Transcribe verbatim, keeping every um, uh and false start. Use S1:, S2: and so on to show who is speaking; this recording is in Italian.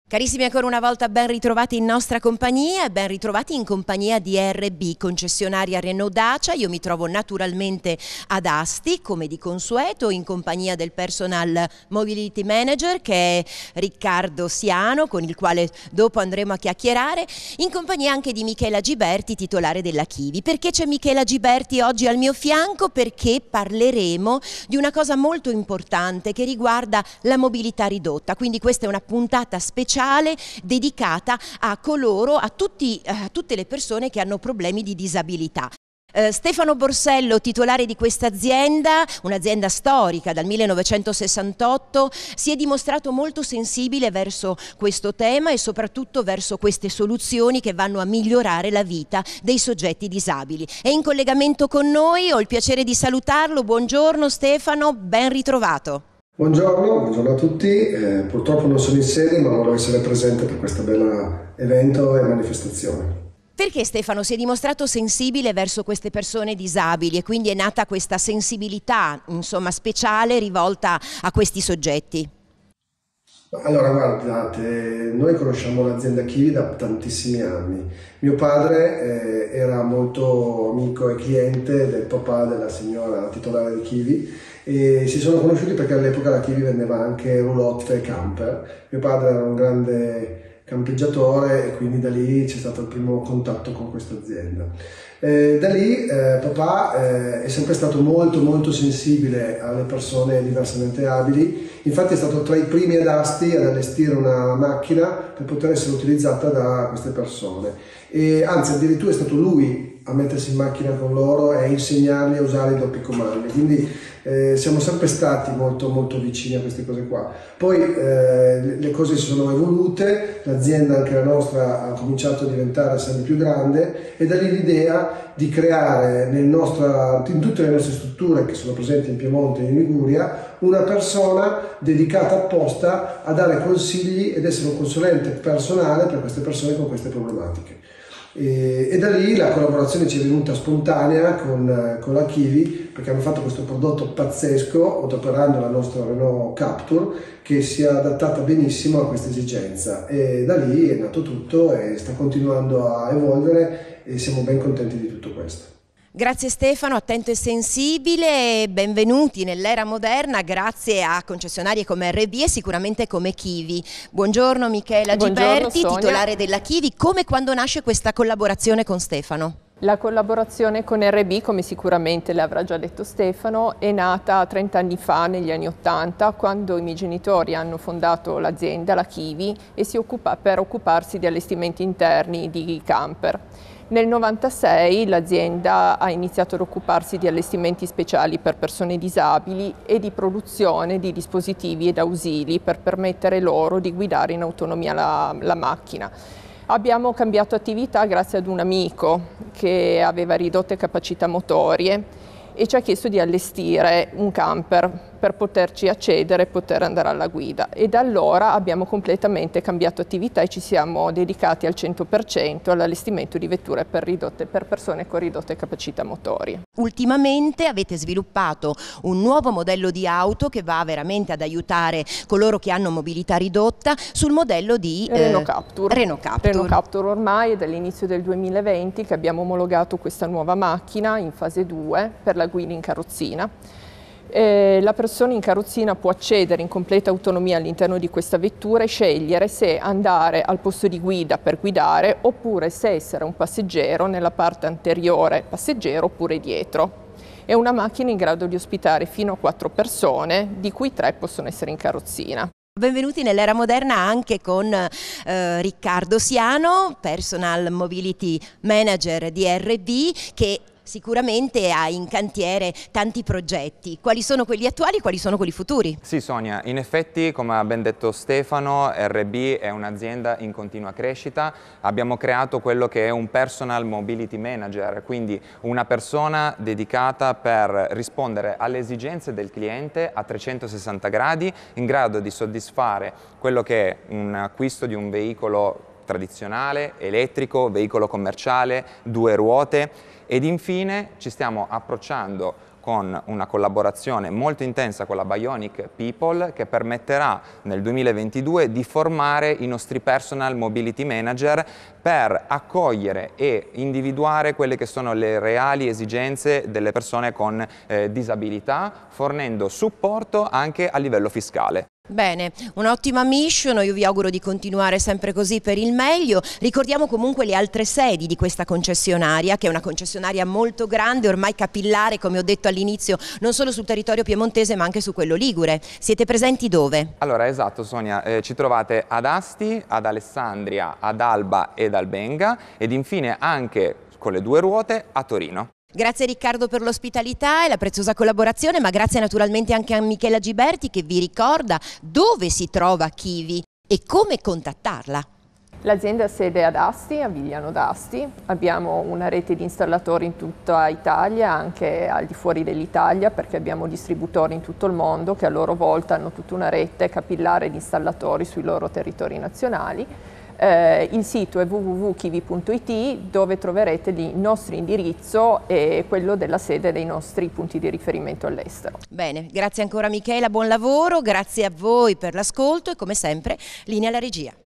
S1: Carissimi, ancora una volta ben ritrovati in nostra compagnia e ben ritrovati in compagnia di R B, concessionaria Renault Dacia. Io mi trovo naturalmente ad Asti, come di consueto, in compagnia del Personal Mobility Manager che è Riccardo Siano, con il quale dopo andremo a chiacchierare, in compagnia anche di Michela Giberti, titolare della Kiwi. Perché c'è Michela Giberti oggi al mio fianco? Perché parleremo di una cosa molto importante che riguarda la mobilità ridotta, quindi questa è una puntata speciale dedicata a coloro, a, tutti, a tutte le persone che hanno problemi di disabilità. Uh, Stefano Borsello, titolare di questa azienda, un'azienda storica dal millenovecentosessantotto, si è dimostrato molto sensibile verso questo tema e soprattutto verso queste soluzioni che vanno a migliorare la vita dei soggetti disabili. È in collegamento con noi, ho il piacere di salutarlo. Buongiorno Stefano, ben ritrovato.
S2: Buongiorno, buongiorno a tutti, eh, purtroppo non sono in sede ma volevo essere presente per questo bel evento e manifestazione.
S1: Perché Stefano si è dimostrato sensibile verso queste persone disabili e quindi è nata questa sensibilità, insomma, speciale rivolta a questi soggetti?
S2: Allora guardate, noi conosciamo l'azienda Kiwi da tantissimi anni. Mio padre eh, era molto amico e cliente del papà della signora titolare di Kiwi e si sono conosciuti perché all'epoca la Kiwi vendeva anche roulotte e camper. Mio padre era un grande campeggiatore e quindi da lì c'è stato il primo contatto con questa azienda. Eh, da lì eh, papà eh, è sempre stato molto molto sensibile alle persone diversamente abili, infatti è stato tra i primi ad Asti ad allestire una macchina per poter essere utilizzata da queste persone e anzi addirittura è stato lui a mettersi in macchina con loro e a insegnargli a usare i doppi comandi, quindi eh, siamo sempre stati molto molto vicini a queste cose qua. Poi eh, le cose si sono evolute, l'azienda anche la nostra ha cominciato a diventare sempre più grande e da lì l'idea di creare nel nostra, in tutte le nostre strutture che sono presenti in Piemonte e in Liguria una persona dedicata apposta a dare consigli ed essere un consulente personale per queste persone con queste problematiche. E, e da lì la collaborazione ci è venuta spontanea con, con la Kiwi perché hanno fatto questo prodotto pazzesco adoperando la nostra Renault Captur che si è adattata benissimo a questa esigenza e da lì è nato tutto e sta continuando a evolvere e siamo ben contenti di tutto questo.
S1: Grazie Stefano, attento e sensibile, benvenuti nell'era moderna grazie a concessionarie come R B e sicuramente come Kiwi. Buongiorno Michela Giberti, titolare della Kiwi. Come e quando nasce questa collaborazione con Stefano?
S3: La collaborazione con R B, come sicuramente le avrà già detto Stefano, è nata trenta anni fa, negli anni ottanta, quando i miei genitori hanno fondato l'azienda, la Kiwi, e si occupa per occuparsi di allestimenti interni di camper. Nel novantasei l'azienda ha iniziato ad occuparsi di allestimenti speciali per persone disabili e di produzione di dispositivi ed ausili per permettere loro di guidare in autonomia la, la macchina. Abbiamo cambiato attività grazie ad un amico che aveva ridotte capacità motorie e ci ha chiesto di allestire un camper per poterci accedere e poter andare alla guida e da allora abbiamo completamente cambiato attività e ci siamo dedicati al cento per cento all'allestimento di vetture per, ridotte, per persone con ridotte capacità motorie.
S1: Ultimamente avete sviluppato un nuovo modello di auto che va veramente ad aiutare coloro che hanno mobilità ridotta sul modello di eh,
S3: Renault Captur.
S1: Renault Captur.
S3: Renault Captur ormai è dall'inizio del duemilaventi che abbiamo omologato questa nuova macchina in fase due per la guida in carrozzina. Eh, la persona in carrozzina può accedere in completa autonomia all'interno di questa vettura e scegliere se andare al posto di guida per guidare oppure se essere un passeggero nella parte anteriore passeggero oppure dietro. È una macchina in grado di ospitare fino a quattro persone, di cui tre possono essere in carrozzina.
S1: Benvenuti nell'era moderna anche con eh, Riccardo Siano, Personal Mobility Manager di R B, che sicuramente ha in cantiere tanti progetti. Quali sono quelli attuali e quali sono quelli futuri?
S4: Sì Sonia, in effetti come ha ben detto Stefano, R B è un'azienda in continua crescita. Abbiamo creato quello che è un Personal Mobility Manager, quindi una persona dedicata per rispondere alle esigenze del cliente a trecentosessanta gradi, in grado di soddisfare quello che è un acquisto di un veicolo tradizionale, elettrico, veicolo commerciale, due ruote ed infine ci stiamo approcciando con una collaborazione molto intensa con la Bionic People che permetterà nel duemilaventidue di formare i nostri personal mobility manager per accogliere e individuare quelle che sono le reali esigenze delle persone con eh, disabilità, fornendo supporto anche a livello fiscale.
S1: Bene, un'ottima mission, io vi auguro di continuare sempre così per il meglio. Ricordiamo comunque le altre sedi di questa concessionaria, che è una concessionaria molto grande, ormai capillare, come ho detto all'inizio, non solo sul territorio piemontese ma anche su quello ligure. Siete presenti dove?
S4: Allora, esatto Sonia, eh, ci trovate ad Asti, ad Alessandria, ad Alba ed Albenga ed infine anche con le due ruote a Torino.
S1: Grazie Riccardo per l'ospitalità e la preziosa collaborazione, ma grazie naturalmente anche a Michela Giberti che vi ricorda dove si trova Kiwi e come contattarla.
S3: L'azienda ha sede ad Asti, a Vigliano d'Asti, abbiamo una rete di installatori in tutta Italia, anche al di fuori dell'Italia, perché abbiamo distributori in tutto il mondo che a loro volta hanno tutta una rete capillare di installatori sui loro territori nazionali. Eh, il sito è w w w punto kiwi punto i t dove troverete il nostro indirizzo e quello della sede dei nostri punti di riferimento all'estero.
S1: Bene, grazie ancora Michela, buon lavoro, grazie a voi per l'ascolto e come sempre linea alla regia.